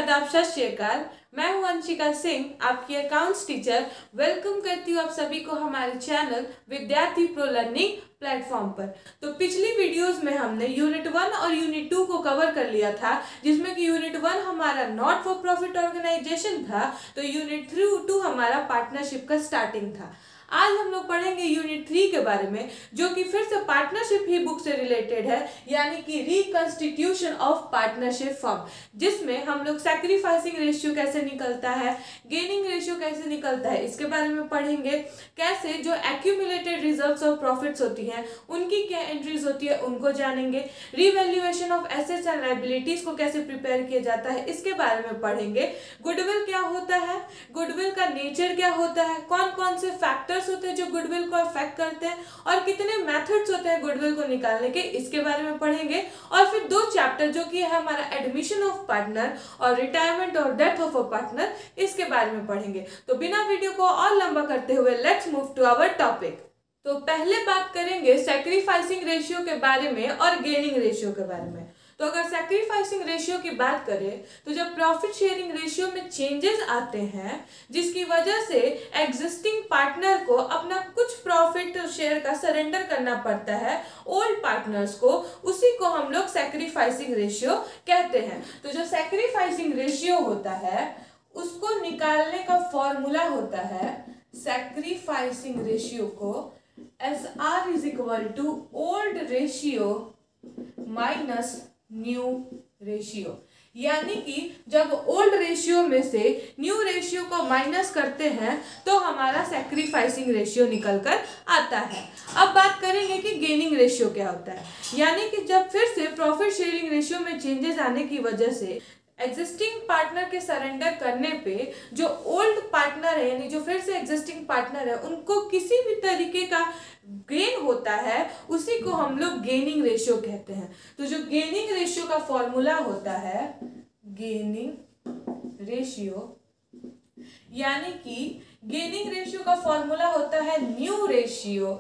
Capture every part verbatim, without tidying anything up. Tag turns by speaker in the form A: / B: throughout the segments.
A: आदाब, सत श्री अकाल। मैं हूं अंशिका सिंह, आपकी अकाउंट्स टीचर। वेलकम करती हूं आप सभी को हमारे चैनल विद्यार्थी प्रो लर्निंग प्लेटफॉर्म पर। तो पिछली वीडियोस में हमने यूनिट वन और यूनिट टू को कवर कर लिया था, जिसमें कि यूनिट वन हमारा नॉट फॉर प्रॉफिट ऑर्गेनाइजेशन था, तो यूनिट थ्री टू हमारा पार्टनरशिप का स्टार्टिंग था। आज हम लोग पढ़ेंगे यूनिट थ्री के बारे में, जो कि फिर से पार्टनरशिप ही बुक से रिलेटेड है, यानी कि रिकंस्टिट्यूशन ऑफ पार्टनरशिप फर्म, जिसमें हम लोग सैक्रिफाइसिंग रेशियो कैसे निकलता है, गेनिंग रेशियो कैसे निकलता है, इसके बारे में पढ़ेंगे। कैसे जो एक्यूमुलेटेड रिजर्व्स ऑफ प्रॉफिट्स होती हैं उनकी क्या एंट्रीज होती है उनको जानेंगे। Revaluation of assets and liabilities को कैसे प्रिपेयर किया जाता है इसके बारे में पढ़ेंगे। गुडविल क्या होता है, गुडविल का नेचर क्या होता है, कौन कौन से फैक्टर्स होते हैं जो गुडविल को अफेक्ट करते हैं, और कितने मेथड्स होते हैं गुडविल को निकालने के, इसके बारे में पढ़ेंगे। और फिर दो चैप्टर जो कि है हमारा एडमिशन ऑफ पार्टनर और रिटायरमेंट और डेथ ऑफ अ पार्टनर, इसके बारे में पढ़ेंगे। तो बिना वीडियो को और लंबा करते हुए let's move to our topic. तो पहले बात करेंगे सैक्रिफाइसिंग रेशियो के बारे में और गेनिंग रेशियो के बारे में। तो अगर सैक्रिफाइसिंग रेशियो की बात करें तो जब प्रॉफिट शेयरिंग रेशियो में चेंजेस आते हैं, जिसकी वजह से एग्जिस्टिंग पार्टनर को अपना कुछ प्रॉफिट शेयर का सरेंडर करना पड़ता है ओल्ड पार्टनर्स को, उसी को हम लोग सैक्रिफाइसिंग रेशियो कहते हैं। तो जो सैक्रिफाइसिंग रेशियो होता है उसको निकालने का फॉर्मूला होता है, सैक्रिफाइसिंग रेशियो को S R is equal to old ratio minus new ratio, यानी कि जब ओल्ड रेशियो में से न्यू रेशियो को माइनस करते हैं तो हमारा सैक्रिफाइसिंग रेशियो निकल कर आता है। अब बात करेंगे कि गेनिंग रेशियो क्या होता है, यानी कि जब फिर से प्रॉफिट शेयरिंग रेशियो में चेंजेस आने की वजह से एग्जिस्टिंग पार्टनर के सरेंडर करने पे जो ओल्ड पार्टनर है, यानी जो फिर से एग्जिस्टिंग पार्टनर है, उनको किसी भी तरीके का गेन होता है, उसी को हम लोग गेनिंग रेशियो कहते हैं। तो जो गेनिंग रेशियो का फॉर्मूला होता है, गेनिंग रेशियो, यानी कि गेनिंग रेशियो का फॉर्मूला होता है new ratio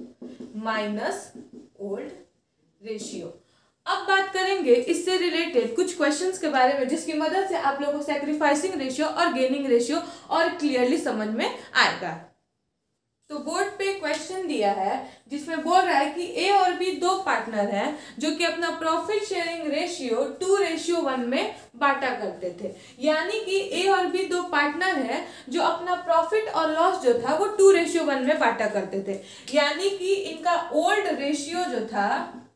A: minus old ratio. अब बात करेंगे इससे रिलेटेड कुछ क्वेश्चंस के बारे में, जिसकी मदद से आप लोगों को सैक्रिफाइसिंग रेशियो और गेनिंग रेशियो और क्लियरली समझ में आएगा। तो बोर्ड पे क्वेश्चन दिया है जिसमें बोल रहा है कि ए और बी दो पार्टनर हैं जो कि अपना profit sharing ratio two ratio one में बांटा करते थे, यानी कि ए और बी दो पार्टनर हैं जो अपना प्रॉफिट और लॉस जो था वो टू रेशियो वन में बांटा करते थे, यानी कि इनका ओल्ड रेशियो जो था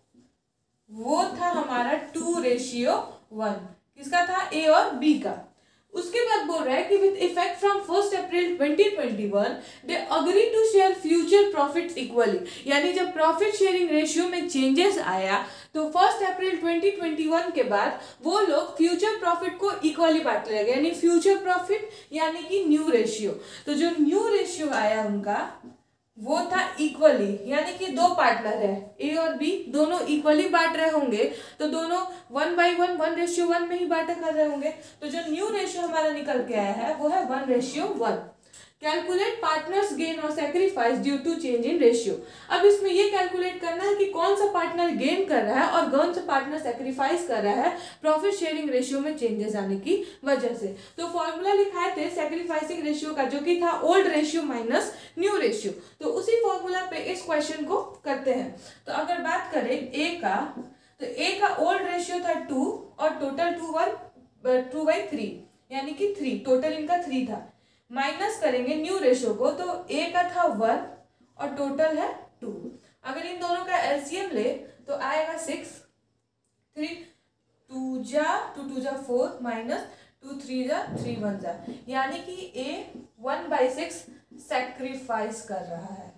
A: वो था हमारा टू रेशियो वन। किसका था? ए और बी का। उसके बाद बोल रहा है कि with effect from first April twenty twenty one they agree to share future profits equally, यानी जब प्रॉफिट शेयरिंग रेशियो में चेंजेस आया तो first April twenty twenty one के बाद वो लोग फ्यूचर प्रॉफिट को इक्वली बांट लेंगे, यानी फ्यूचर प्रॉफिट यानी कि न्यू रेशियो। तो जो न्यू रेशियो आया उनका वो था इक्वली, यानी कि दो पार्टनर है ए और बी, दोनों इक्वली बांट रहे होंगे तो दोनों one by one one ratio one में ही बांटा कर रहे होंगे। तो जो न्यू रेशियो हमारा निकल के आया है वो है one ratio one. Calculate partners gain और sacrifice due to change in ratio. अब इसमें ये कैलकुलेट करना है कि कौन सा पार्टनर गेन कर रहा है और कौन सा पार्टनर सैक्रिफाइस कर रहा है प्रॉफिट शेयरिंग रेशियो में चेंजेस आने की वजह से। तो फॉर्मूला लिखाए थे सैक्रिफाइसिंग रेशियो का, जो कि था old ratio minus new ratio. तो उसी फॉर्मूला पे इस क्वेश्चन को करते हैं। तो अगर बात करें ए का, तो ए का ओल्ड रेशियो था टू और total two one two by three, यानी कि थ्री, टोटल इनका थ्री था। माइनस करेंगे न्यू रेशियो को तो ए का था वन और टोटल है टू। अगर इन दोनों का एलसीएम ले तो आएगा सिक्स, थ्री टू जा टू टू जा फोर माइनस टू थ्री जा थ्री वन जा, यानी कि A one by six sacrifice कर रहा है।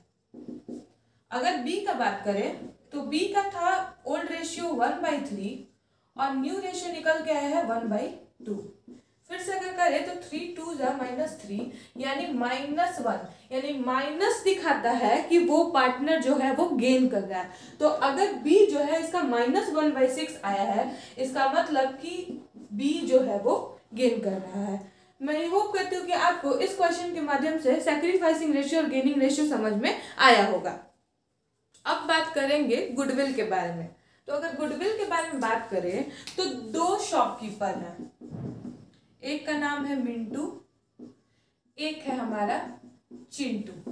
A: अगर बी का बात करें तो बी का था old ratio one by three और न्यू रेशियो निकल के आया है वन बाई टू। फिर से अगर करें तो थ्री टू जा माइनस थ्री, यानी माइनस वन, यानी माइनस दिखाता है कि वो पार्टनर जो है वो गेन कर रहा है। तो अगर बी जो है इसका माइनस वन बाई सिक्स आया है, इसका मतलब कि बी जो है वो गेन कर रहा है। मैं होप करती हूँ कि आपको इस क्वेश्चन के माध्यम से सैक्रिफाइसिंग रेशियो और गेनिंग रेशियो समझ में आया होगा। अब बात करेंगे गुडविल के बारे में। तो अगर गुडविल के बारे में बात करें तो दो शॉपकीपर हैं, एक का नाम है मिंटू, एक है हमारा चिंटू।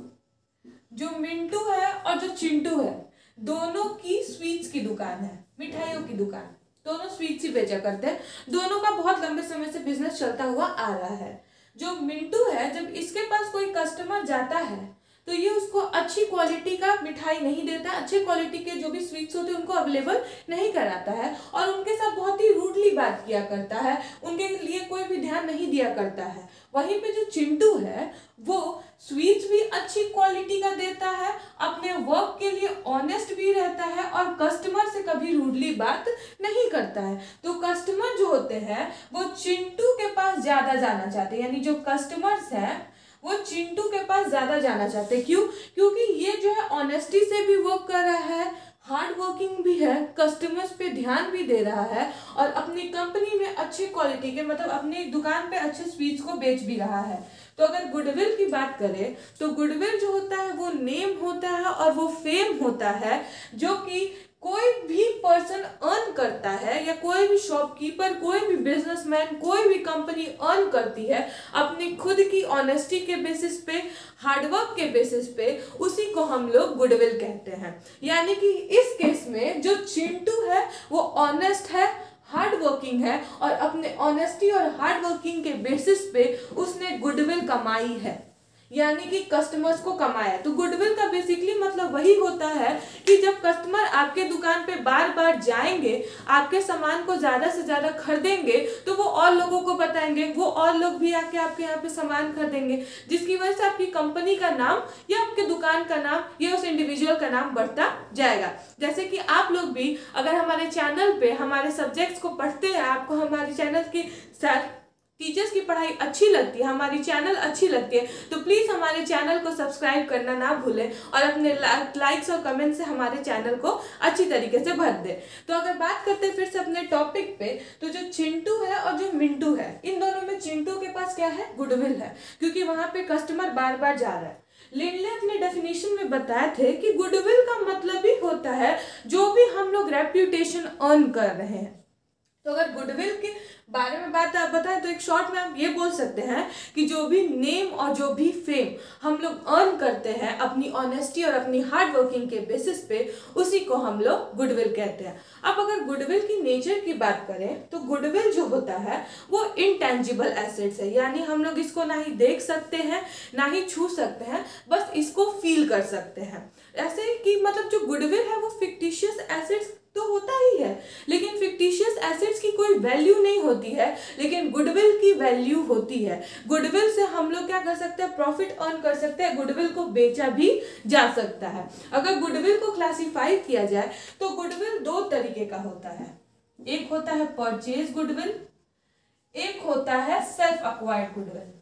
A: जो मिंटू है और जो चिंटू है दोनों की स्वीट्स की दुकान है, मिठाइयों की दुकान, दोनों स्वीट्स ही बेचा करते हैं। दोनों का बहुत लंबे समय से बिजनेस चलता हुआ आ रहा है। जो मिंटू है जब इसके पास कोई कस्टमर जाता है तो ये उसको अच्छी क्वालिटी का मिठाई नहीं देता, अच्छी क्वालिटी के जो भी स्वीट्स होते हैं उनको अवेलेबल नहीं कराता है और उनके साथ बहुत ही रूडली बात किया करता है, उनके लिए कोई भी ध्यान नहीं दिया करता है। वहीं पे जो चिंटू है वो स्वीट्स भी अच्छी क्वालिटी का देता है, अपने वर्क के लिए ऑनेस्ट भी रहता है और कस्टमर से कभी रूडली बात नहीं करता है। तो कस्टमर जो होते हैं वो चिंटू के पास ज्यादा जाना चाहते हैं, यानी जो कस्टमर्स हैं वो चिंटू के पास ज्यादा जाना चाहते हैं। क्यों? क्योंकि ये जो है ऑनेस्टी से भी वर्क कर रहा है, हार्ड वर्किंग भी है, कस्टमर्स पे ध्यान भी दे रहा है और अपनी कंपनी में अच्छी क्वालिटी के मतलब अपनी दुकान पे अच्छे स्वीट्स को बेच भी रहा है। तो अगर गुडविल की बात करें तो गुडविल जो होता है वो नेम होता है और वो फेम होता है जो कि कोई भी पर्सन अर्न करता है या कोई भी शॉपकीपर, कोई भी बिजनेसमैन, कोई भी कंपनी अर्न करती है अपनी खुद की ऑनेस्टी के बेसिस पे, हार्डवर्क के बेसिस पे, उसी को हम लोग गुडविल कहते हैं। यानी कि इस केस में जो चिंटू है वो ऑनेस्ट है, हार्ड वर्किंग है और अपने ऑनेस्टी और हार्ड वर्किंग के बेसिस पे उसने गुडविल कमाई है, यानी कि कस्टमर्स को कमाया। तो गुडविल का बेसिकली मतलब वही होता है कि जब कस्टमर आपके दुकान पे बार बार जाएंगे, आपके सामान को ज्यादा से ज्यादा खरीदेंगे तो वो और लोगों को बताएंगे, वो और लोग भी आके आपके यहाँ पे सामान खरीदेंगे, जिसकी वजह से आपकी कंपनी का नाम या आपके दुकान का नाम या उस इंडिविजुअल का नाम बढ़ता जाएगा। जैसे कि आप लोग भी अगर हमारे चैनल पे हमारे सब्जेक्ट्स को पढ़ते हैं, आपको हमारे चैनल के साथ टीचर्स की पढ़ाई अच्छी लगती है, हमारी चैनल अच्छी लगती है, तो प्लीज हमारे चैनल को सब्सक्राइब करना ना भूलें और अपने लाइक्स और कमेंट से हमारे चैनल को अच्छी तरीके से भर दें। तो अगर बात करते हैं फिर से अपने टॉपिक पे, तो जो चिंटू है और जो मिंटू है, इन दोनों में चिंटू के पास क्या है? गुडविल है, क्योंकि वहां पे कस्टमर बार बार जा रहा है। लिंडले अपने डेफिनेशन में बताए थे कि गुडविल का मतलब ही होता है जो भी हम लोग रेप्यूटेशन अर्न कर रहे हैं। तो अगर गुडविल के बारे में बात आप बताएं तो एक शॉर्ट में आप ये बोल सकते हैं कि जो भी नेम और जो भी फेम हम लोग अर्न करते हैं अपनी ऑनेस्टी और अपनी हार्ड वर्किंग के बेसिस पे, उसी को हम लोग गुडविल कहते हैं। अब अगर गुडविल की नेचर की बात करें तो गुडविल जो होता है वो इनटेंजिबल एसेट्स है, यानी हम लोग इसको ना ही देख सकते हैं ना ही छू सकते हैं, बस इसको फील कर सकते हैं। ऐसे कि मतलब जो गुडविल है वो फिक्टिशियस एसेट्स तो होता ही है, लेकिन फिक्टिशियस एसेट्स की कोई वैल्यू नहीं होती है, लेकिन गुडविल की वैल्यू होती है। गुडविल से हम लोग क्या कर सकते हैं? प्रॉफिट अर्न कर सकते हैं, गुडविल को बेचा भी जा सकता है। अगर गुडविल को क्लासिफाई किया जाए तो गुडविल दो तरीके का होता है, एक होता है परचेज गुडविल, एक होता है सेल्फ अक्वायर्ड गुडविल।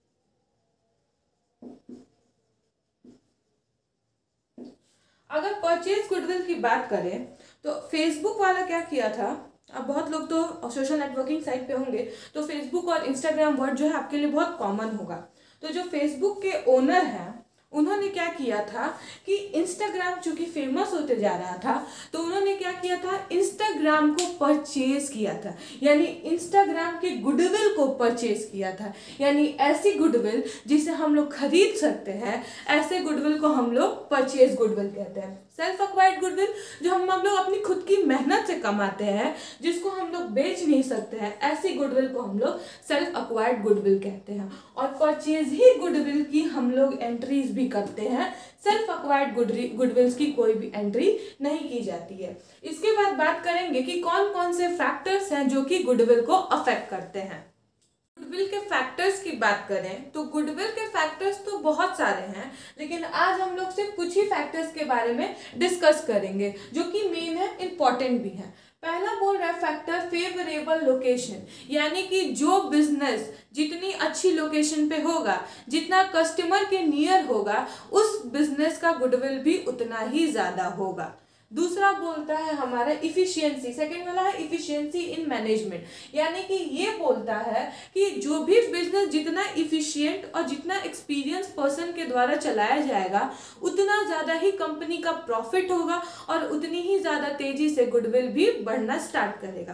A: अगर परचेज गुडविल की बात करें तो फेसबुक वाला क्या किया था, अब बहुत लोग तो सोशल नेटवर्किंग साइट पे होंगे तो फेसबुक और इंस्टाग्राम वर्ड जो है आपके लिए बहुत कॉमन होगा। तो जो फेसबुक के ओनर हैं उन्होंने क्या किया था कि इंस्टाग्राम चूंकि फेमस होते जा रहा था तो उन्होंने क्या किया था? इंस्टाग्राम को परचेज किया था, यानी इंस्टाग्राम के गुडविल को परचेज किया था। यानी ऐसी गुडविल जिसे हम लोग खरीद सकते हैं, ऐसे गुडविल को हम लोग परचेज गुडविल कहते हैं। सेल्फ अक्वायर्ड गुडविल जो हम हम लोग अपनी खुद की मेहनत से कमाते हैं, जिसको हम लोग बेच नहीं सकते हैं, ऐसी गुडविल को हम लोग सेल्फ अक्वायर्ड गुडविल कहते हैं। और परचेज ही गुडविल की हम लोग एंट्रीज भी करते हैं, सेल्फ अक्वायर्ड गुडविल्स की कोई भी एंट्री नहीं की जाती है। इसके बाद बात करेंगे कि कौन कौन से फैक्टर्स हैं जो कि गुडविल को अफेक्ट करते हैं। गुडविल के फैक्टर्स की बात करें तो गुडविल के फैक्टर्स तो बहुत सारे हैं, लेकिन आज हम लोग सिर्फ कुछ ही फैक्टर्स के बारे में डिस्कस करेंगे जो कि मेन है, इंपॉर्टेंट भी है। पहला बोल रहा है फैक्टर फेवरेबल लोकेशन, यानी कि जो बिजनेस जितनी अच्छी लोकेशन पे होगा, जितना कस्टमर के नियर होगा, उस बिजनेस का गुडविल भी उतना ही ज्यादा होगा। दूसरा बोलता है हमारा इफिशियंसी, सेकंड वाला है इफिशियंसी इन मैनेजमेंट, यानी कि ये बोलता है कि जो भी बिजनेस जितना इफिशियंट और जितना एक्सपीरियंस पर्सन के द्वारा चलाया जाएगा उतना ज़्यादा ही कंपनी का प्रॉफिट होगा और उतनी ही ज़्यादा तेजी से गुडविल भी बढ़ना स्टार्ट करेगा।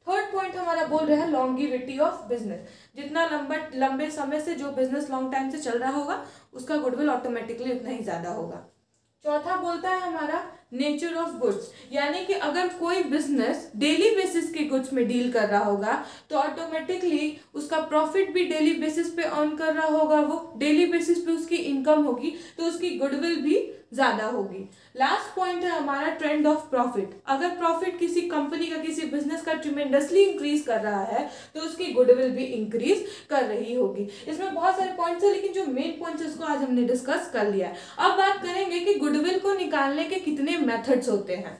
A: थर्ड पॉइंट हमारा बोल रहा है लॉन्गिविटी ऑफ बिजनेस, जितना लंबा लंबे समय से जो बिजनेस लॉन्ग टाइम से चल रहा होगा उसका गुडविल ऑटोमेटिकली उतना ही ज्यादा होगा। चौथा बोलता है हमारा नेचर ऑफ गुड्स, यानी कि अगर कोई बिजनेस डेली बेसिस के गुड्स में डील कर रहा होगा तो ऑटोमेटिकली उसका प्रॉफिट भी डेली बेसिस पे अर्न कर रहा होगा, वो डेली बेसिस पे उसकी इनकम होगी तो उसकी गुडविल भी ज्यादा होगी। लास्ट पॉइंट है हमारा ट्रेंड ऑफ प्रॉफिट, अगर प्रॉफिट किसी कंपनी का किसी बिजनेस का ट्रिमेंडसली इंक्रीज कर रहा है तो उसकी गुडविल भी इंक्रीज कर रही होगी। इसमें बहुत सारे पॉइंट्स हैं लेकिन जो मेन पॉइंट्स है उसको आज हमने डिस्कस कर लिया है। अब बात करेंगे कि गुडविल को निकालने के कितने मेथड्स होते हैं।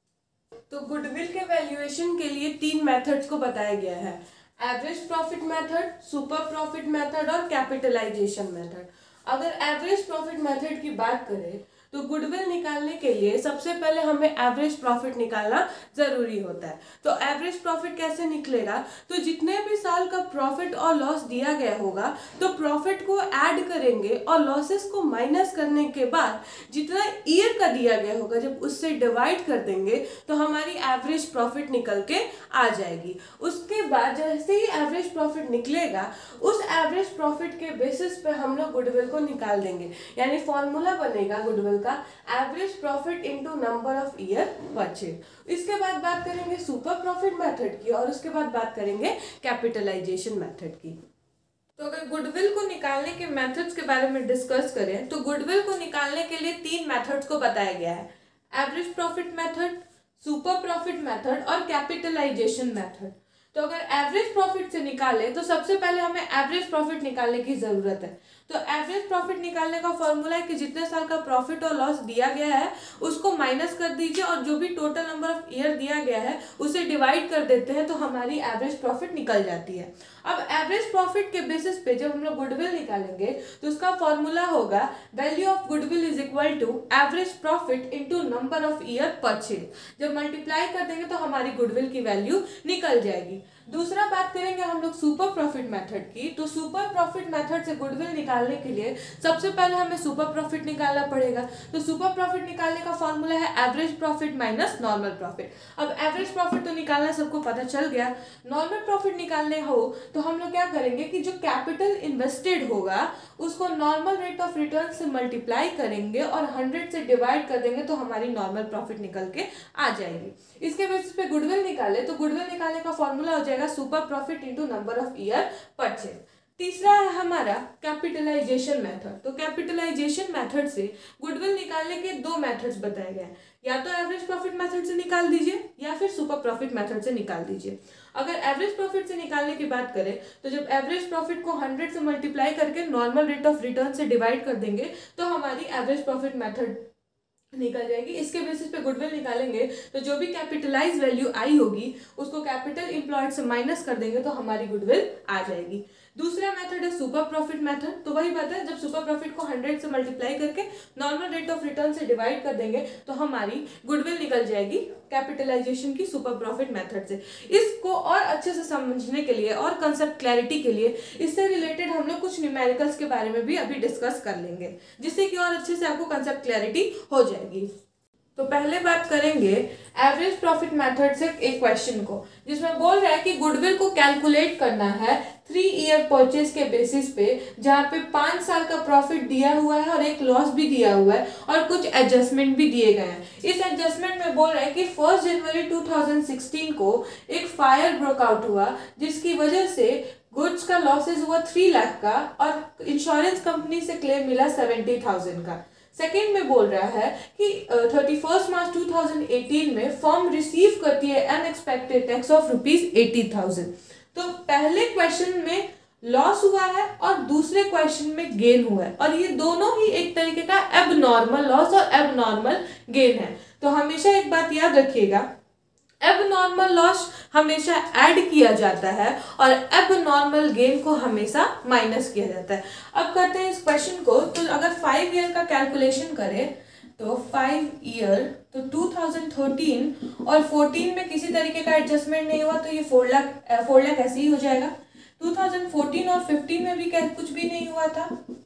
A: तो गुडविल के वैल्यूएशन के लिए तीन मेथड्स को बताया गया है, average profit method, super profit method और कैपिटलाइजेशन मेथड। अगर एवरेज प्रॉफिट मेथड की बात करें तो गुडविल निकालने के लिए सबसे पहले हमें एवरेज प्रॉफिट निकालना जरूरी होता है। तो एवरेज प्रॉफिट कैसे निकलेगा, तो जितने भी साल का प्रॉफिट और लॉस दिया गया होगा तो प्रॉफिट को ऐड करेंगे और लॉसेस को माइनस करने के बाद जितना ईयर का दिया गया होगा जब उससे डिवाइड कर देंगे तो हमारी एवरेज प्रॉफिट निकल के आ जाएगी। उसके बाद जैसे ही एवरेज प्रॉफिट निकलेगा उस एवरेज प्रॉफिट के बेसिस पे हम लोग गुडविल को निकाल देंगे, यानी फॉर्मूला बनेगा गुडविल का average profit into number of year purchase. इसके बाद बात करेंगे सुपर प्रॉफिट मेथड की और उसके बाद बात करेंगे कैपिटलाइजेशन मेथड की। तो अगर गुडविल को निकालने के मेथड्स के बारे में डिस्कस करें तो गुडविल को निकालने के लिए तीन मेथड्स को बताया गया है, average profit method, super profit method और कैपिटलाइजेशन मेथड। तो अगर एवरेज प्रॉफिट से निकाले तो सबसे पहले हमें एवरेज प्रॉफिट निकालने की जरूरत है। तो एवरेज प्रॉफिट निकालने का फॉर्मूला है कि जितने साल का प्रॉफिट और लॉस दिया गया है उसको माइनस कर दीजिए और जो भी टोटल नंबर ऑफ ईयर दिया गया है उसे डिवाइड कर देते हैं तो हमारी एवरेज प्रॉफिट निकल जाती है। अब एवरेज प्रॉफिट के बेसिस पे जब हम लोग गुडविल निकालेंगे तो उसका फॉर्मूला होगा value of goodwill is equal to average profit into number of year purchase. जब मल्टीप्लाई कर देंगे तो हमारी गुडविल की वैल्यू निकल जाएगी। दूसरा बात करेंगे हम लोग सुपर प्रॉफिट मेथड की। तो सुपर प्रॉफिट मेथड से गुडविल निकालने के लिए सबसे पहले हमें सुपर प्रॉफिट निकालना पड़ेगा। तो सुपर प्रॉफिट निकालने का फॉर्मूला है average profit minus normal profit. अब एवरेज प्रॉफिट तो निकालना सबको पता चल गया, नॉर्मल प्रॉफिट निकालने हो तो हम लोग क्या करेंगे कि जो कैपिटल इन्वेस्टेड होगा उसको नॉर्मल रेट ऑफ रिटर्न से मल्टीप्लाई करेंगे और हंड्रेड से डिवाइड कर देंगे तो हमारी नॉर्मल प्रॉफिट निकल के आ जाएगी। इसके बेसिस पे गुडविल निकाले तो गुडविल निकालने का फॉर्मूला हो जाएगा super profit into number of year purchase. तीसरा है हमारा कैपिटलाइजेशन मेथड। तो कैपिटलाइजेशन मेथड से गुडविल निकालने के दो मेथड्स बताए गए हैं, या तो एवरेज प्रॉफिट मेथड से निकाल दीजिए या फिर सुपर प्रॉफिट मेथड से निकाल दीजिए। अगर एवरेज प्रॉफिट से निकालने की बात करें तो जब एवरेज प्रॉफिट को हंड्रेड से मल्टीप्लाई करके नॉर्मल रेट ऑफ रिटर्न से डिवाइड कर देंगे तो हमारी एवरेज प्रॉफिट मेथड निकल जाएगी। इसके बेसिस पे गुडविल निकालेंगे तो जो भी कैपिटलाइज वैल्यू आई होगी उसको कैपिटल एम्प्लॉयड से माइनस कर देंगे तो हमारी गुडविल आ जाएगी। दूसरा मेथड है सुपर प्रॉफिट मेथड। तो वही बात है, जब सुपर प्रॉफिट को हंड्रेड से मल्टीप्लाई करके नॉर्मल रेट ऑफ रिटर्न से डिवाइड कर देंगे तो हमारी गुडविल निकल जाएगी कैपिटलाइजेशन की सुपर प्रॉफिट मेथड से। इसको और अच्छे से समझने के लिए और कंसेप्ट क्लैरिटी के लिए इससे रिलेटेड हम लोग कुछ न्यूमेरिकल्स के बारे में भी अभी डिस्कस कर लेंगे जिससे कि और अच्छे से आपको कंसेप्ट क्लैरिटी हो जाएगी। तो पहले बात करेंगे एवरेज प्रॉफिट मेथड से एक क्वेश्चन को जिसमें बोल रहा है कि गुडविल को कैलकुलेट करना है थ्री ईयर परचेज के बेसिस पे, जहाँ पे पांच साल का प्रॉफिट दिया हुआ है और एक लॉस भी दिया हुआ है और कुछ एडजस्टमेंट भी दिए गए हैं। इस एडजस्टमेंट में बोल रहा है कि first January two thousand sixteen को एक फायर ब्रोकआउट हुआ जिसकी वजह से गुड्स का लॉसेज हुआ थ्री लाख का और इंश्योरेंस कंपनी से क्लेम मिला सेवेंटी थाउजेंड का। सेकेंड में बोल रहा है कि thirty first March two thousand eighteen में फर्म रिसीव करती है unexpected tax of rupees eighty thousand. तो पहले क्वेश्चन में लॉस हुआ है और दूसरे क्वेश्चन में गेन हुआ है और ये दोनों ही एक तरीके का एबनॉर्मल लॉस और एबनॉर्मल गेन है। तो हमेशा एक बात याद रखिएगा, एबनॉर्मल लॉस हमेशा ऐड किया जाता है और एबनॉर्मल गेन को हमेशा माइनस किया जाता है। अब करते हैं इस क्वेश्चन को। तो अगर फाइव ईयर का कैलकुलेशन करें तो फाइव ईयर तो टू थाउजेंड थर्टीन और फोर्टीन में किसी तरीके का एडजस्टमेंट नहीं हुआ तो ये फोर लाख फोर लाख ऐसे ही हो जाएगा। टू थाउजेंड फोर्टीन और फिफ्टीन में भी कुछ भी नहीं हुआ था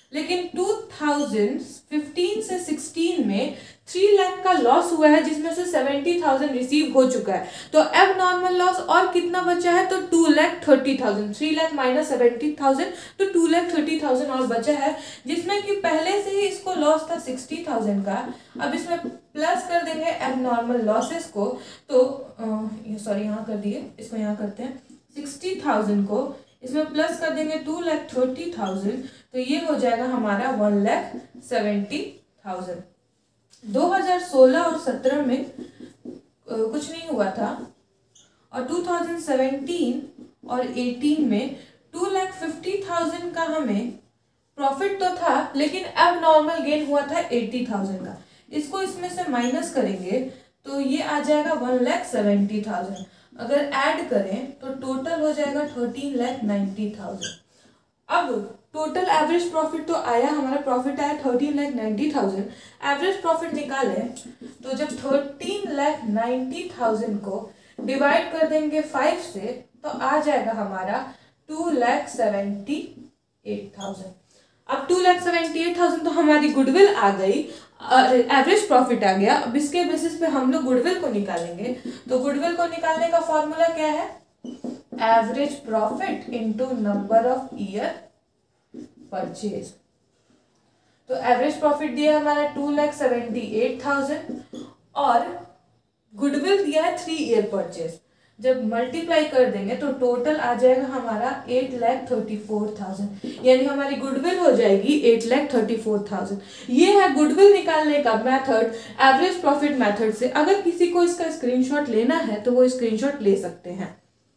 A: लेकिन टू थाउजेंड फिफ्टीन से सिक्सटीन में थ्री लाख का लॉस हुआ है, जिसमें से सेवेंटी थाउजेंड रिसीव हो चुका है। तो अब नॉर्मल लॉस और कितना बचा है, तो two lakh thirty thousand, three lakh minus seventy thousand, तो टू लाख थर्टी थाउजेंड और बचा है, जिसमें कि पहले से ही इसको लॉस था सिक्सटी थाउजेंड का। अब इसमें प्लस कर देंगे अब नॉर्मल लॉसेस को, तो सॉरी यहाँ कर दिए, इसको यहाँ करते हैं, सिक्सटी थाउजेंड को इसमें प्लस कर देंगे टू लाख थर्टी थाउजेंड, तो ये हो जाएगा हमारा वन लाख सेवेंटी थाउजेंड। दो हज़ार सोलह और सत्रह में कुछ नहीं हुआ था, और टू थाउजेंड सेवेंटीन और एटीन में टू लाख फिफ्टी थाउजेंड का हमें प्रॉफिट तो था, लेकिन अब नॉर्मल गेन हुआ था एट्टी थाउजेंड का। इसको इसमें से माइनस करेंगे तो ये आ जाएगा वन लाख सेवेंटी थाउजेंड। अगर ऐड करें तो टोटल हो जाएगा थर्टीन लाख नाइन्टी थाउजेंड। अब टोटल एवरेज प्रॉफिट तो आया, हमारा प्रॉफिट आया thirteen lakh ninety thousand. Average profit निकाले तो जब थर्टीन लाख नाइन्टी थाउजेंड को डिवाइड कर देंगे फाइव से, तो आ जाएगा हमारा two lakh seventy eight thousand. अब two lakh seventy eight thousand तो हमारी गुडविल आ गई, एवरेज प्रॉफिट आ गया। अब इसके बेसिस पे हम लोग गुडविल को निकालेंगे। तो गुडविल को निकालने का फॉर्मूला क्या है, average profit into number of year purchase. तो एवरेज प्रॉफिट दिया हमारा two lakh seventy eight thousand और गुडविल दिया है थ्री ईयर परचेज। जब मल्टीप्लाई कर देंगे तो टोटल आ जाएगा हमारा eight lakh thirty four thousand, यानी हमारी गुडविल हो जाएगी eight lakh thirty four thousand. ये है गुडविल निकालने का मेथड एवरेज प्रॉफिट मेथड से। अगर किसी को इसका स्क्रीनशॉट लेना है तो वो स्क्रीनशॉट ले सकते हैं।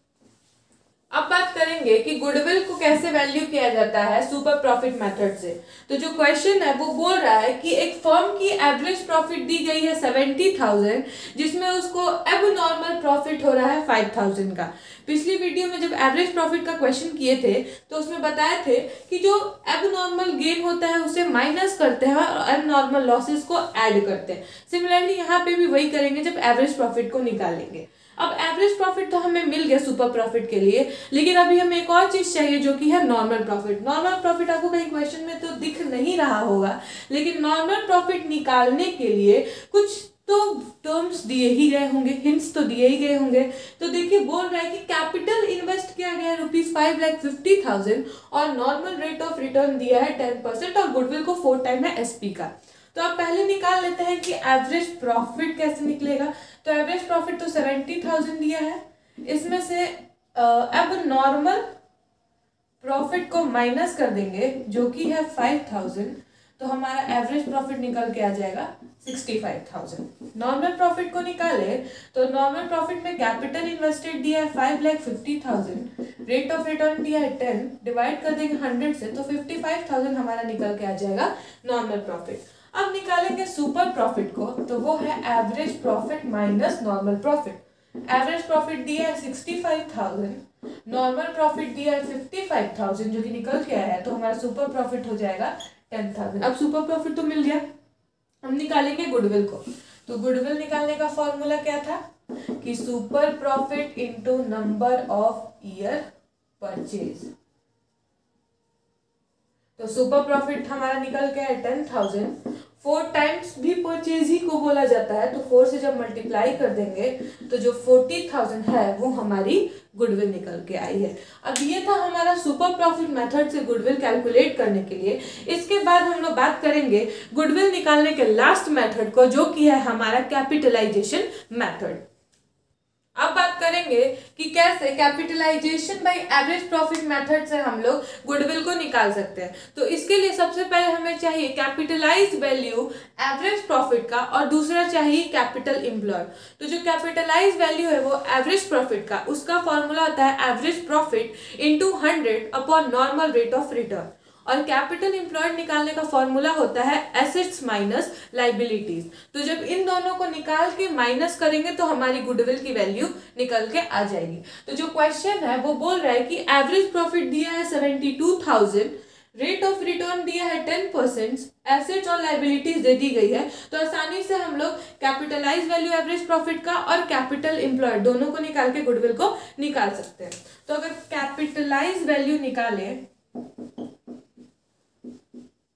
A: अब बात करेंगे कि गुडविल को कैसे वैल्यू किया जाता है सुपर प्रॉफिट मेथड से। तो जो क्वेश्चन है वो बोल रहा है कि एक फर्म की एवरेज प्रॉफिट दी गई है सेवेंटी थाउजेंड, जिसमें उसको अब नॉर्मल प्रॉफिट हो रहा है फाइव थाउजेंड का। पिछली वीडियो में जब एवरेज प्रॉफिट का क्वेश्चन किए थे तो उसमें बताए थे कि जो अब नॉर्मल गेन होता है उसे माइनस करते हैं और अब नॉर्मल लॉसेस को ऐड करते हैं। सिमिलरली यहाँ पे भी वही करेंगे जब एवरेज प्रॉफिट को निकालेंगे। अब एवरेज प्रॉफिट तो हमें मिल गया सुपर प्रॉफिट के लिए, लेकिन अभी हमें एक और चीज चाहिए जो कि है नॉर्मल प्रॉफिट। नॉर्मल प्रॉफिट आपको कहीं क्वेश्चन में तो दिख नहीं रहा होगा, लेकिन नॉर्मल प्रॉफिट निकालने के लिए कुछ तो टर्म्स दिए ही गए होंगे, हिंट्स तो दिए ही गए होंगे। तो देखिए बोल रहा है कि कैपिटल इन्वेस्ट किया गया है rupees five lakh fifty thousand और नॉर्मल रेट ऑफ रिटर्न दिया है टेन परसेंट और गुडविल को फोर टाइम है एसपी का। तो आप पहले निकाल लेते हैं कि एवरेज प्रॉफिट कैसे निकलेगा। तो एवरेज प्रॉफिट तो सेवेंटी थाउजेंड दिया है, इसमें से अब नॉर्मल प्रॉफिट को माइनस कर देंगे जो कि है फाइव थाउजेंड, तो हमारा एवरेज प्रॉफिट निकल के आ जाएगा sixty five thousand. Normal profit को निकाले तो नॉर्मल प्रॉफिट में कैपिटल इन्वेस्टेड दिया है five lakh fifty thousand, rate of return दिया है टेन, डिवाइड कर देंगे हंड्रेड से तो फिफ्टी फाइव थाउजेंड हमारा निकल के आ जाएगा नॉर्मल प्रॉफिट। अब निकालेंगे सुपर प्रॉफिट को, तो वो है average profit minus normal profit. Average profit दिया है sixty five thousand, normal profit दिया है फिफ्टी फाइव थाउजेंड जो कि निकल के आया है, तो हमारा सुपर प्रॉफिट हो जाएगा टेन थाउजेंड। अब सुपर प्रॉफिट तो मिल गया, हम निकालेंगे गुडविल को। तो गुडविल निकालने का फॉर्मूला क्या था कि super profit into number of year purchase. तो सुपर प्रॉफिट हमारा निकल के है टेन थाउजेंड, फोर टाइम्स भी परचेज ही को बोला जाता है, तो फोर से जब मल्टीप्लाई कर देंगे तो जो फोर्टी थाउजेंड है वो हमारी गुडविल निकल के आई है। अब ये था हमारा सुपर प्रॉफिट मेथड से गुडविल कैलकुलेट करने के लिए। इसके बाद हम लोग बात करेंगे गुडविल निकालने के लास्ट मेथड को, जो कि है हमारा कैपिटलाइजेशन मेथड। अब बात करेंगे कि कैसे capitalisation by average profit method से हम लोग गुडविल को निकाल सकते हैं। तो इसके लिए सबसे पहले हमें चाहिए कैपिटलाइज वैल्यू एवरेज प्रॉफिट का और दूसरा चाहिए कैपिटल एम्प्लॉयड। तो जो कैपिटलाइज वैल्यू है वो एवरेज प्रॉफिट का, उसका फॉर्मूला होता है average profit into hundred upon normal rate of return, और कैपिटल एम्प्लॉयड निकालने का फॉर्मूला होता है एसेट्स माइनस लाइबिलिटीज। तो जब इन दोनों को निकाल के माइनस करेंगे तो हमारी गुडविल की वैल्यू निकल के आ जाएगी। तो जो क्वेश्चन है वो बोल रहा है कि एवरेज प्रॉफिट दिया है seventy two thousand, rate of return दिया है टेन परसेंट, एसेट्स और लाइबिलिटीज दे दी गई है। तो आसानी से हम लोग कैपिटलाइज वैल्यू एवरेज प्रॉफिट का और कैपिटल एम्प्लॉयड दोनों को निकाल के गुडविल को निकाल सकते हैं। तो अगर कैपिटलाइज वैल्यू निकालें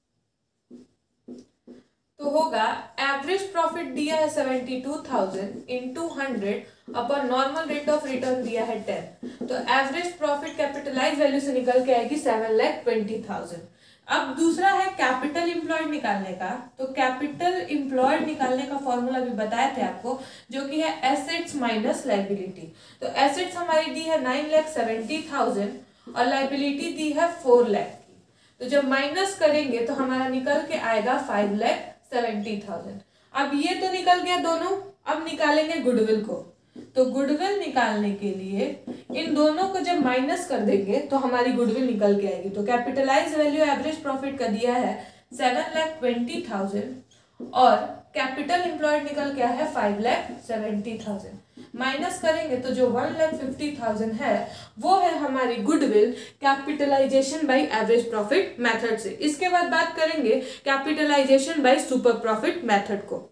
A: तो होगा एवरेज प्रॉफिट दिया है seventy two thousand into hundred upon normal rate of return दिया है टेन, तो एवरेज प्रॉफिट कैपिटलाइज वैल्यू से निकल के आएगी सेवन लैख ट्वेंटी थाउजेंड। अब दूसरा है कैपिटल इम्प्लॉयड निकालने का, तो कैपिटल इम्प्लॉयड निकालने का फॉर्मूला भी बताए थे आपको, जो कि है एसेट्स माइनस लाइबिलिटी। तो एसेट्स हमारी दी है नाइन लैख सेवेंटी थाउजेंड और लाइबिलिटी दी है फोर लैख की, तो जब माइनस करेंगे तो हमारा निकल के आएगा फाइव लैख सेवेंटी थाउजेंड। अब ये तो निकल गया दोनों, अब निकालेंगे गुडविल को। तो गुडविल निकालने के लिए इन दोनों को जब माइनस कर देंगे तो हमारी गुडविल निकल के आएगी। तो कैपिटलाइज वैल्यू एवरेज प्रॉफिट का दिया है सेवन लैख ट्वेंटी थाउजेंड और कैपिटल एम्प्लॉयड निकल के आया है five lakh seventy thousand. Minus करेंगे तो जो वन लैख फिफ्टी थाउजेंड है वो है हमारी goodwill capitalisation by average profit method से। इसके बाद बात करेंगे capitalisation by super profit method को।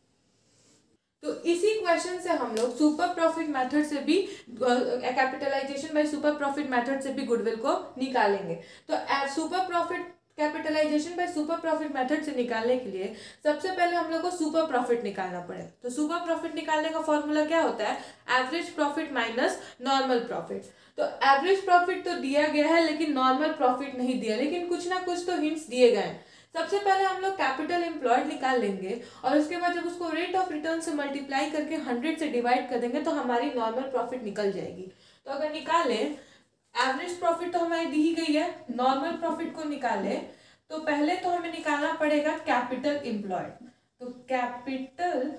A: तो इसी क्वेश्चन से हम लोग सुपर प्रॉफिट मेथड से भी capitalisation by super profit method से भी गुडविल को निकालेंगे। तो super profit capitalisation by super profit method से निकालने के लिए सबसे पहले हम लोग को सुपर प्रॉफिट निकालना पड़ेगा। तो सुपर प्रॉफिट निकालने का फॉर्मूला क्या होता है, average profit minus normal profit. तो एवरेज प्रॉफिट तो दिया गया है लेकिन नॉर्मल प्रॉफिट नहीं दिया, लेकिन कुछ ना कुछ तो हिंट्स दिए गए हैं। सबसे पहले हम लोग कैपिटल एम्प्लॉयड निकाल लेंगे और उसके बाद जब उसको रेट ऑफ रिटर्न से मल्टीप्लाई करके हंड्रेड से डिवाइड कर देंगे तो हमारी नॉर्मल प्रॉफिट निकल जाएगी। तो अगर निकालें, एवरेज प्रॉफिट तो हमारी दी ही गई है, नॉर्मल प्रॉफिट को निकाले तो पहले तो हमें निकालना पड़ेगा कैपिटल एम्प्लॉयड। तो capital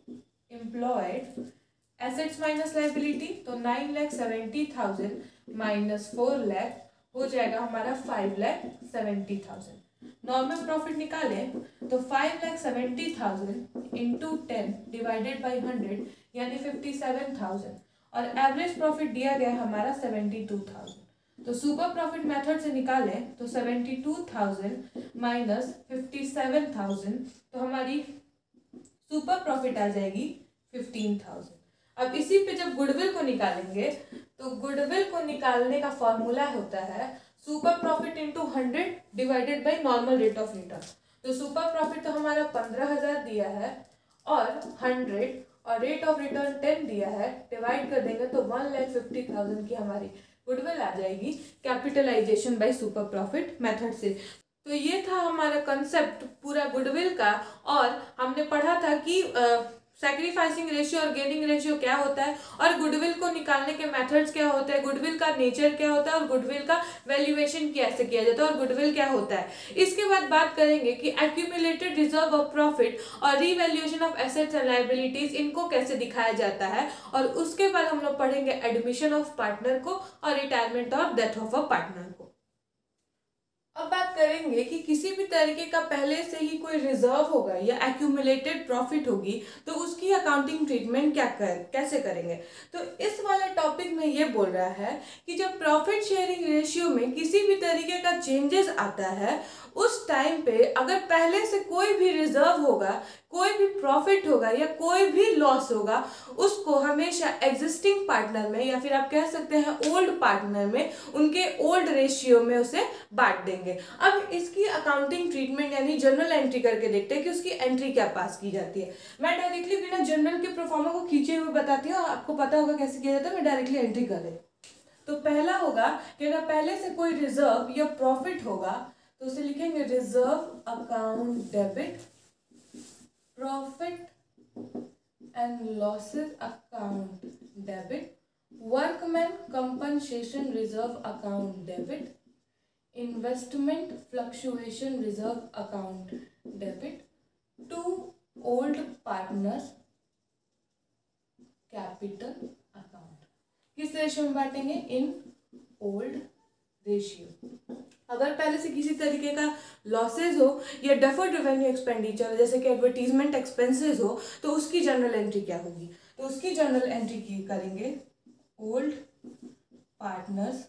A: employed assets minus liability, तो nine lakh seventy thousand minus four lakh हो जाएगा हमारा five lakh seventy thousand. Normal profit निकालें तो five lakh seventy thousand into ten divided by hundred यानी फिफ्टी सेवन थाउजेंड और एवरेज प्रॉफिट दिया गया है हमारा सेवेंटी टू थाउजेंड। तो सुपर प्रॉफिट मेथड से निकालें तो seventy two thousand minus fifty seven thousand तो हमारी सुपर प्रॉफिट आ जाएगी फिफ्टीन थाउजेंड। अब इसी पे जब गुडविल को निकालेंगे तो गुडविल को निकालने का फॉर्मूला होता है super profit into hundred divided by normal rate of return. तो सुपर प्रॉफिट तो हमारा पंद्रह हजार दिया है और हंड्रेड और रेट ऑफ रिटर्न टेन दिया है, डिवाइड कर देंगे तो वन लैख फिफ्टी थाउजेंड की हमारी गुडविल आ जाएगी capitalisation by super profit method से। तो ये था हमारा कंसेप्ट पूरा गुडविल का, और हमने पढ़ा था कि सैक्रिफाइसिंग रेशियो और गेनिंग रेशियो क्या होता है और गुडविल को निकालने के मेथड्स क्या होते हैं, गुडविल का नेचर क्या होता है और गुडविल का वैल्यूएशन कैसे किया जाता है और गुडविल क्या होता है। इसके बाद बात करेंगे कि एक्यूमुलेटेड रिजर्व ऑफ प्रॉफिट और revaluation of assets and liabilities इनको कैसे दिखाया जाता है, और उसके बाद हम लोग पढ़ेंगे एडमिशन ऑफ पार्टनर को और रिटायरमेंट और डेथ ऑफ अ पार्टनर को। अब बात करेंगे कि किसी भी तरीके का पहले से ही कोई रिजर्व होगा या एक्यूमुलेटेड प्रॉफिट होगी तो उसकी अकाउंटिंग ट्रीटमेंट क्या कर कैसे करेंगे। तो इस वाले टॉपिक में ये बोल रहा है कि जब प्रॉफिट शेयरिंग रेशियो में किसी भी तरीके का चेंजेस आता है उस टाइम पे अगर पहले से कोई भी रिजर्व होगा, कोई भी प्रॉफिट होगा या कोई भी लॉस होगा, उसको हमेशा एग्जिस्टिंग पार्टनर में या फिर आप कह सकते हैं ओल्ड पार्टनर में उनके ओल्ड रेशियो में उसे बांट देंगे। अब इसकी अकाउंटिंग ट्रीटमेंट यानी जनरल एंट्री करके देखते हैं कि उसकी एंट्री क्या पास की जाती है। मैं डायरेक्टली बिना जनरल के प्रोफार्मा को खींचे हुए बताती हूँ, आपको पता होगा कैसे किया जाता है, मैं डायरेक्टली एंट्री कर रही हूँ। तो पहला होगा कि अगर पहले से कोई रिजर्व या प्रॉफिट होगा तो उसे लिखेंगे reserve account debit, profit and losses account debit, workman compensation reserve account debit, investment fluctuation reserve account debit, to old partners capital account. किस रेशियो में बांटेंगे? In old ratio. अगर पहले से किसी तरीके का लॉसेज हो या डेफर्ड रेवेन्यू एक्सपेंडिचर जैसे कि एडवर्टीजमेंट एक्सपेंसेस हो तो उसकी जनरल एंट्री क्या होगी? तो उसकी जनरल एंट्री की करेंगे old partners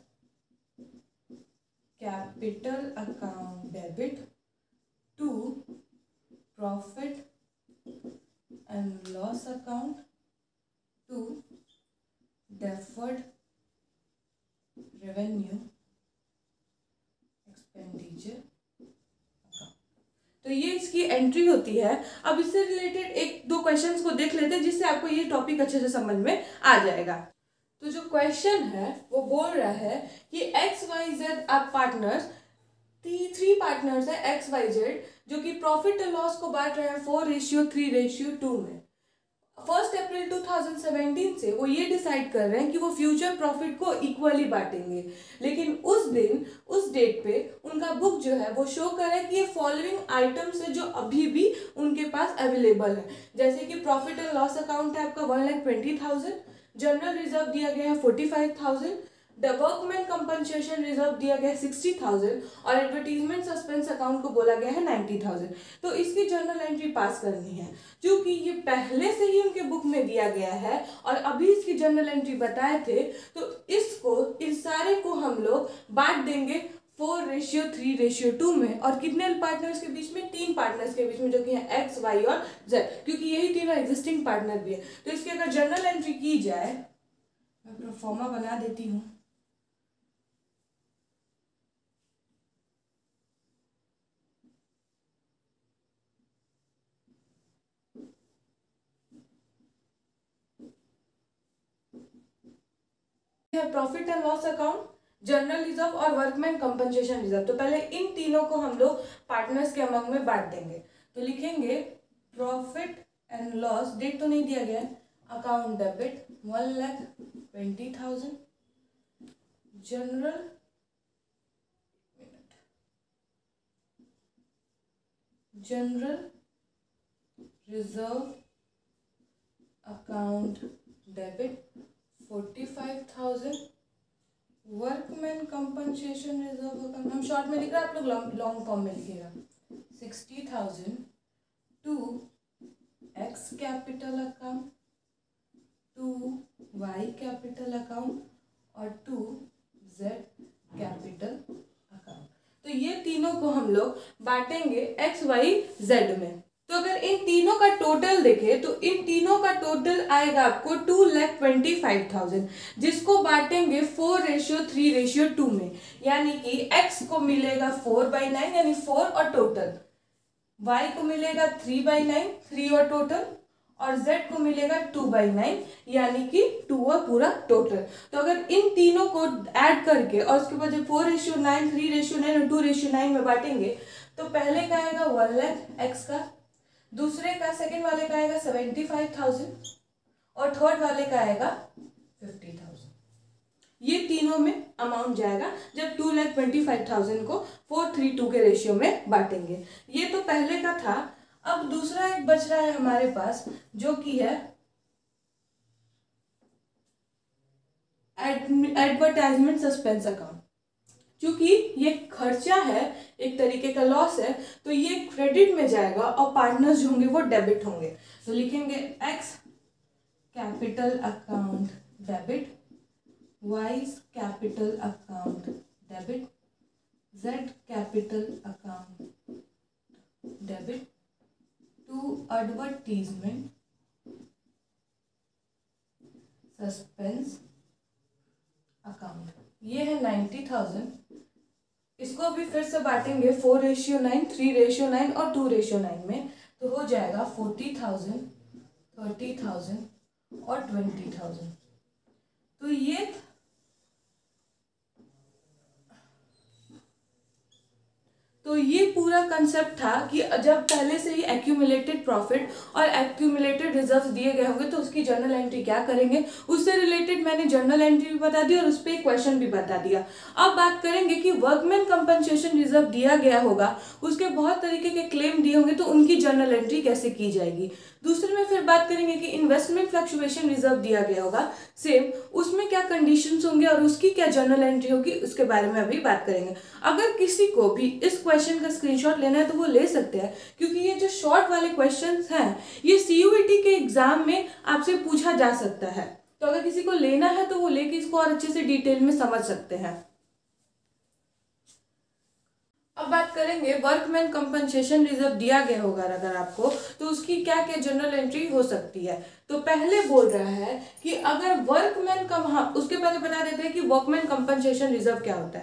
A: capital account debit to profit and loss account to deferred revenue expenditure account. तो ये इसकी एंट्री होती है, अब इससे रिलेटेड एक दो क्वेश्चंस को देख लेते हैं जिससे आपको ये टॉपिक अच्छे से समझ में आ जाएगा। तो जो क्वेश्चन है वो बोल रहा है कि एक्स वाई जेड आप पार्टनर्स, थ्री पार्टनर्स है एक्स वाई जेड, जो कि प्रॉफिट एंड लॉस को बांट रहे हैं four ratio three ratio two में। First April two thousand seventeen से वो ये डिसाइड कर रहे हैं कि वो फ्यूचर प्रॉफिट को इक्वली बांटेंगे, लेकिन उस दिन उस डेट पे उनका बुक जो है वो शो कर रहा है कि ये फॉलोइंग आइटम्स है जो अभी भी उनके पास अवेलेबल है, जैसे कि प्रॉफिट एंड लॉस अकाउंट है आपका one lakh twenty thousand, general reserve दिया गया है forty five thousand, the workman compensation reserve दिया गया है सिक्सटी थाउजेंड और एडवर्टीजमेंट सस्पेंस अकाउंट को बोला गया है नाइन्टी थाउजेंड। तो इसकी जर्नल एंट्री पास करनी है, क्योंकि ये पहले से ही उनके बुक में दिया गया है और अभी इसकी जर्नल एंट्री बताए थे, तो इसको इस सारे को हम लोग बांट देंगे four ratio three ratio two में, और कितने पार्टनर्स के बीच में, तीन पार्टनर्स के बीच में, जो कि है एक्स वाई और जेड, क्योंकि यही तीनों एग्जिस्टिंग पार्टनर भी है। तो इसकी अगर जर्नल एंट्री की जाए, मैं प्रोफॉर्मा बना देती हूँ। Profit and loss account, general reserve और वर्कमैन कंपनसेशन रिजर्व। तो पहले इन तीनों को हम लोग पार्टनर्स के अमंग में बांट देंगे। तो लिखेंगे प्रॉफिट एंड लॉस, डेट तो नहीं दिया गया है, account debit one lakh twenty thousand, general general reserve account debit forty five thousand, workman compensation reserve account, हम शॉर्ट में लिख रहे हैं, आप लोग लॉन्ग फॉर्म में लिखिएगा, sixty thousand to X capital account, to Y capital account और टू जेड कैपिटल अकाउंट। तो ये तीनों को हम लोग बांटेंगे एक्स वाई जेड में। तो अगर इन तीनों का टोटल देखें तो इन तीनों का टोटल आएगा आपको two lakh twenty five thousand, जिसको बांटेंगे four ratio three ratio two में, यानी कि x को मिलेगा फोर बाई नाइन यानी फोर और टोटल, y को मिलेगा थ्री बाई नाइन थ्री और टोटल, और z को मिलेगा टू बाई नाइन यानी कि टू और पूरा टोटल। तो अगर इन तीनों को ऐड करके और उसके बाद जब four ratio nine three ratio nine और टू रेशियो नाइन में बांटेंगे तो पहले का आएगा वन लैख एक्स का, दूसरे का सेकंड वाले का आएगा सेवेंटी फाइव थाउजेंड और थर्ड वाले का आएगा फिफ्टी थाउजेंड। ये तीनों में अमाउंट जाएगा जब two lakh twenty five thousand को फोर थ्री टू के रेशियो में बांटेंगे। ये तो पहले का था। अब दूसरा एक बच रहा है हमारे पास जो कि है एडवर्टाइजमेंट सस्पेंस अकाउंट। क्योंकि ये खर्चा है, एक तरीके का लॉस है, तो ये क्रेडिट में जाएगा और पार्टनर्स जो होंगे वो डेबिट होंगे। तो लिखेंगे X capital account debit, Y's capital account debit, Z capital account debit to advertisement suspense account. ये है नाइन्टी थाउजेंड, इसको भी फिर से बांटेंगे four ratio nine three ratio nine और टू रेशियो नाइन में, तो हो जाएगा फोर्टी थाउजेंड थर्टी थाउजेंड और ट्वेंटी थाउजेंड। तो ये तो ये पूरा कंसेप्ट था कि जब पहले से ही एक्यूमुलेटेड प्रॉफिट और एक्यूमुलेटेड रिजर्व्स दिए गए होंगे तो उसकी जर्नल एंट्री क्या करेंगे, उससे रिलेटेड मैंने जर्नल एंट्री भी बता दी और उस पर क्वेश्चन भी बता दिया। अब बात करेंगे कि वर्कमैन कंपनसेशन रिजर्व दिया गया होगा, उसके बहुत तरीके के क्लेम दिए होंगे, तो उनकी जर्नल एंट्री कैसे की जाएगी। दूसरे में फिर बात करेंगे कि इन्वेस्टमेंट फ्लक्चुएशन रिजर्व दिया गया होगा, सेम उसमें क्या कंडीशंस होंगे और उसकी क्या जर्नल एंट्री होगी, उसके बारे में अभी बात करेंगे। अगर किसी को भी इस क्वेश्चन का स्क्रीनशॉट लेना है तो वो ले सकते हैं, क्योंकि ये जो शॉर्ट वाले क्वेश्चंस हैं ये सीयूईटी के एग्जाम में आपसे पूछा जा सकता है। तो अगर किसी को लेना है तो वो लेके इसको और अच्छे से डिटेल में समझ सकते हैं। अब बात करेंगे वर्कमैन कंपनसेशन रिजर्व दिया गया होगा अगर आपको, तो उसकी क्या क्या जनरल एंट्री हो सकती है। तो पहले बोल रहा है कि अगर वर्कमैन कम, हाँ उसके पहले बता देते हैं कि वर्कमैन कंपनसेशन रिजर्व क्या होता है।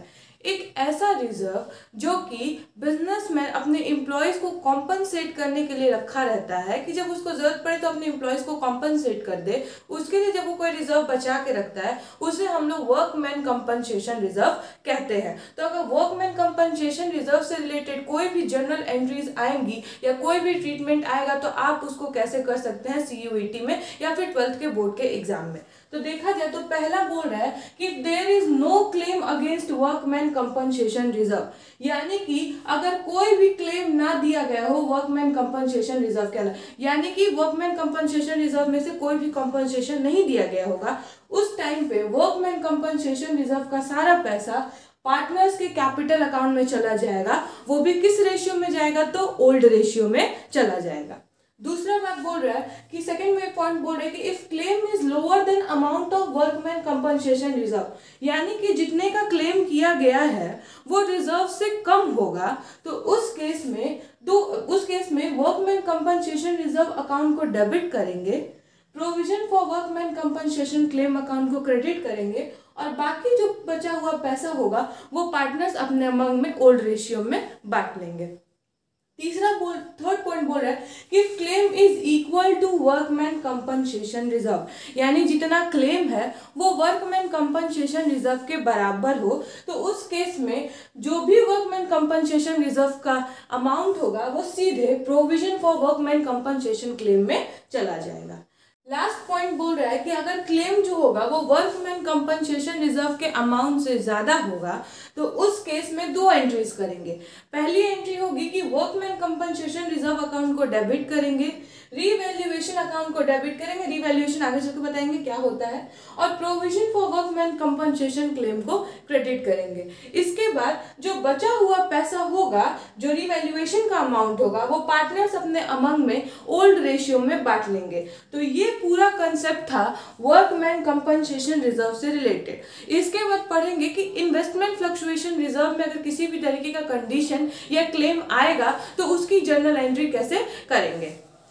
A: एक ऐसा रिजर्व जो कि बिजनेसमैन अपने एम्प्लॉयज़ को कॉम्पनसेट करने के लिए रखा रहता है कि जब उसको ज़रूरत पड़े तो अपने एम्प्लॉयज़ को कॉम्पनसेट कर दे, उसके लिए जब वो कोई रिजर्व बचा के रखता है उसे हम लोग वर्कमैन कंपनसेशन रिजर्व कहते हैं। तो अगर वर्कमैन कंपनसेशन रिजर्व से रिलेटेड कोई भी जर्नल एंट्रीज आएंगी या कोई भी ट्रीटमेंट आएगा तो आप उसको कैसे कर सकते हैं सी यू ई टी में या फिर ट्वेल्थ के बोर्ड के एग्जाम में। तो देखा जाए तो पहला बोल रहा है कि there is no claim against workman compensation reserve, यानी कि अगर कोई भी क्लेम ना दिया गया हो वर्कमैन कंपनसेशन रिजर्व के अलावा, यानी कि वर्कमैन कंपनसेशन रिजर्व में से कोई भी कंपनसेशन नहीं दिया गया होगा, उस टाइम पे वर्कमैन कंपनसेशन रिजर्व का सारा पैसा पार्टनर्स के कैपिटल अकाउंट में चला जाएगा। वो भी किस रेशियो में जाएगा, तो ओल्ड रेशियो में चला जाएगा। दूसरा बात बोल रहा है कि सेकंड में पॉइंट बोल रहा है कि if claim is lower than amount of workman compensation reserve, यानी कि जितने का क्लेम किया गया है वो रिजर्व से कम होगा, तो उस केस में दो उस केस में वर्कमैन कंपनसेशन रिजर्व अकाउंट को डेबिट करेंगे, provision for workman compensation claim account को क्रेडिट करेंगे और बाकी जो बचा हुआ पैसा होगा वो पार्टनर्स अपने अमंग में ओल्ड रेशियो में बांट लेंगे। तीसरा बोल थर्ड पॉइंट बोल रहा है कि claim is equal to workman compensation reserve, यानी जितना क्लेम है वो वर्कमैन कंपनसेशन रिजर्व के बराबर हो, तो उस केस में जो भी वर्कमैन कंपनसेशन रिजर्व का अमाउंट होगा वो सीधे provision for workman compensation claim में चला जाएगा। लास्ट पॉइंट बोल रहा है कि अगर क्लेम जो होगा वो वर्कमैन कंपनसेशन रिजर्व के अमाउंट से ज़्यादा होगा तो उस केस में दो एंट्रीज करेंगे। पहली एंट्री होगी कि वर्कमैन कंपनसेशन रिजर्व अकाउंट को डेबिट करेंगे, रीवैल्यूएशन अकाउंट को डेबिट करेंगे, रीवैल्यूएशन आगे चलकर बताएंगे क्या होता है, और provision for workman compensation claim को क्रेडिट करेंगे। इसके बाद जो बचा हुआ पैसा होगा, जो रीवैल्यूएशन का अमाउंट होगा, वो पार्टनर्स अपने अमंग में ओल्ड रेशियो में बांट लेंगे। तो ये पूरा कंसेप्ट था वर्कमैन कंपनसेशन रिजर्व से रिलेटेड। इसके बाद पढ़ेंगे कि इन्वेस्टमेंट फ्लक्चुएशन रिजर्व में अगर किसी भी तरीके का कंडीशन या क्लेम आएगा तो उसकी जर्नल एंट्री कैसे करेंगे।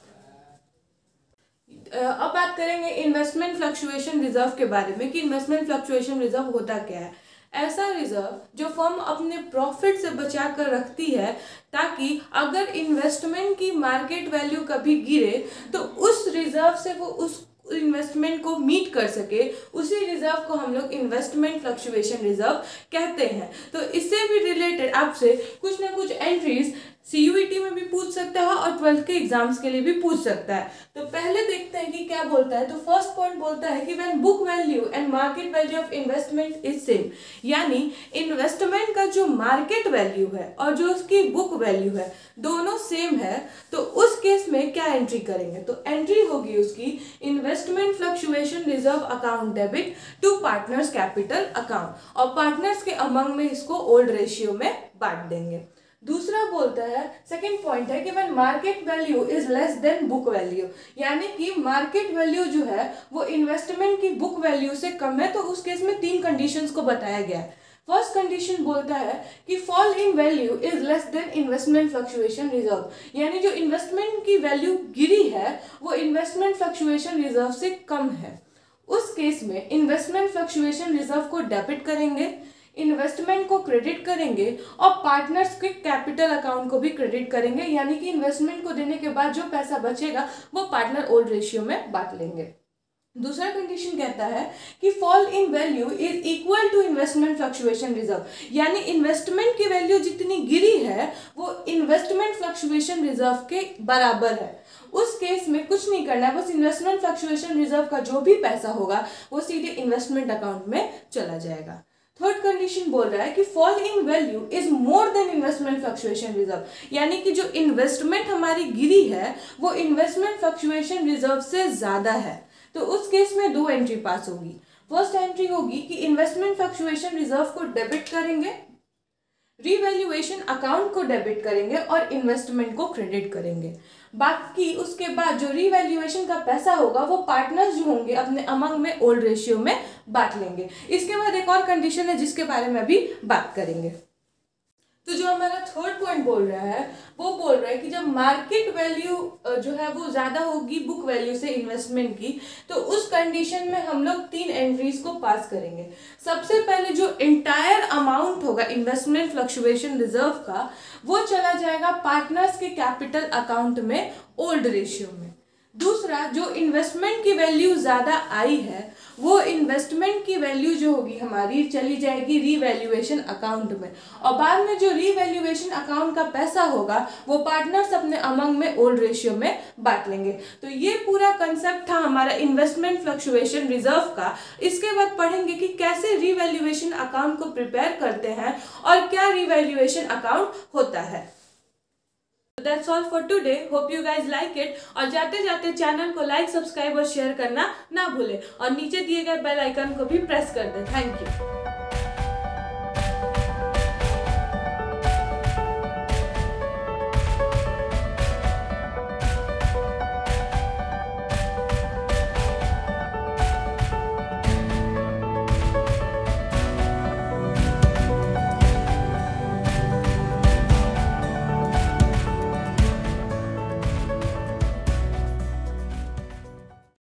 A: अब बात करेंगे इन्वेस्टमेंट फ्लक्चुएशन रिजर्व के बारे में कि इन्वेस्टमेंट फ्लक्चुएशन रिजर्व होता क्या है। ऐसा रिजर्व जो फर्म अपने प्रॉफिट से बचा कर रखती है ताकि अगर इन्वेस्टमेंट की मार्केट वैल्यू कभी गिरे तो उस रिजर्व से वो उस इन्वेस्टमेंट को मीट कर सके, उसी रिजर्व को हम लोग इन्वेस्टमेंट फ्लक्चुएशन रिजर्व कहते हैं। तो इससे भी रिलेटेड आपसे कुछ ना कुछ entries C U E T में भी पूछ सकता है और ट्वेल्थ के एग्जाम्स के लिए भी पूछ सकता है। तो पहले देखते हैं कि क्या बोलता है। तो फर्स्ट पॉइंट बोलता है कि when book value and market value of investment is same, यानी इन्वेस्टमेंट का जो मार्केट वैल्यू है और जो उसकी बुक वैल्यू है दोनों सेम है, तो उस केस में क्या एंट्री करेंगे। तो एंट्री होगी उसकी investment fluctuation reserve account debit to partners capital account, और पार्टनर्स के अमंग में इसको ओल्ड रेशियो में बांट देंगे। दूसरा बोलता है, सेकंड पॉइंट है कि when market value is less than book value, यानी कि मार्केट वैल्यू जो है वो इन्वेस्टमेंट की बुक वैल्यू से कम है, तो उस केस में तीन कंडीशंस को बताया गया है। फर्स्ट कंडीशन बोलता है कि fall in value is less than investment fluctuation reserve, यानी जो इन्वेस्टमेंट की वैल्यू गिरी है वो इन्वेस्टमेंट फ्लक्चुएशन रिजर्व से कम है। उस केस में इन्वेस्टमेंट फ्लक्चुएशन रिजर्व को डेबिट करेंगे, इन्वेस्टमेंट को क्रेडिट करेंगे और पार्टनर्स के कैपिटल अकाउंट को भी क्रेडिट करेंगे, यानी कि इन्वेस्टमेंट को देने के बाद जो पैसा बचेगा वो पार्टनर ओल्ड रेशियो में बांट लेंगे। दूसरा कंडीशन कहता है कि fall in value is equal to investment fluctuation reserve, यानी इन्वेस्टमेंट की वैल्यू जितनी गिरी है वो इन्वेस्टमेंट फ्लक्चुएशन रिजर्व के बराबर है। उस केस में कुछ नहीं करना है, बस इन्वेस्टमेंट फ्लक्चुएशन रिजर्व का जो भी पैसा होगा वो सीधे इन्वेस्टमेंट अकाउंट में चला जाएगा। थर्ड कंडीशन बोल रहा है कि fall in value is more than investment fluctuation reserve, यानी कि जो इन्वेस्टमेंट हमारी गिरी है वो इन्वेस्टमेंट फ्लक्चुएशन रिजर्व से ज्यादा है। तो उस केस में दो एंट्री पास होगी। फर्स्ट एंट्री होगी कि इन्वेस्टमेंट फ्लक्चुएशन रिजर्व को डेबिट करेंगे, रीवैल्यूएशन अकाउंट को डेबिट करेंगे और इन्वेस्टमेंट को क्रेडिट करेंगे। बाकी उसके बाद जो रीवैल्यूएशन का पैसा होगा वो पार्टनर्स जो होंगे अपने अमंग में ओल्ड रेशियो में बांट लेंगे। इसके बाद एक और कंडीशन है जिसके बारे में अभी बात करेंगे। तो जो हमारा थर्ड पॉइंट बोल रहा है वो बोल रहा है कि जब मार्केट वैल्यू जो है वो ज़्यादा होगी बुक वैल्यू से इन्वेस्टमेंट की, तो उस कंडीशन में हम लोग तीन एंट्रीज को पास करेंगे। सबसे पहले जो इंटायर अमाउंट होगा इन्वेस्टमेंट फ्लक्चुएशन रिजर्व का, वो चला जाएगा पार्टनर्स के कैपिटल अकाउंट में ओल्ड रेशियो में। दूसरा, जो इन्वेस्टमेंट की वैल्यू ज़्यादा आई है वो इन्वेस्टमेंट की वैल्यू जो होगी हमारी चली जाएगी रीवैल्यूएशन अकाउंट में, और बाद में जो रीवैल्यूएशन अकाउंट का पैसा होगा वो पार्टनर्स अपने अमंग में ओल्ड रेशियो में बांट लेंगे। तो ये पूरा कंसेप्ट था हमारा इन्वेस्टमेंट फ्लक्चुएशन रिजर्व का। इसके बाद पढ़ेंगे कि कैसे रीवैल्यूएशन अकाउंट को प्रिपेयर करते हैं और क्या रीवैल्यूएशन अकाउंट होता है। That's all for today. Hope you guys like it. और जाते जाते चैनल को लाइक, सब्सक्राइब और शेयर करना ना भूलें, और नीचे दिए गए बेल आइकन को भी प्रेस कर दें। Thank you.